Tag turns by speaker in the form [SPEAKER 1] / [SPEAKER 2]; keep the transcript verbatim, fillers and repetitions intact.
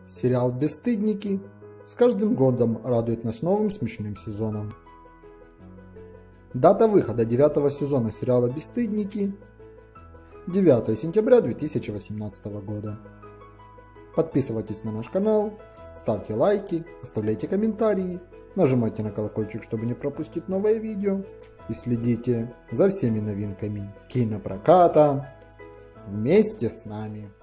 [SPEAKER 1] Сериал «Бесстыдники» с каждым годом радует нас новым смешным сезоном. Дата выхода девятого сезона сериала «Бесстыдники» – девятое сентября две тысячи восемнадцатого года. Подписывайтесь на наш канал, ставьте лайки, оставляйте комментарии, нажимайте на колокольчик, чтобы не пропустить новые видео, и следите за всеми новинками кинопроката вместе с нами.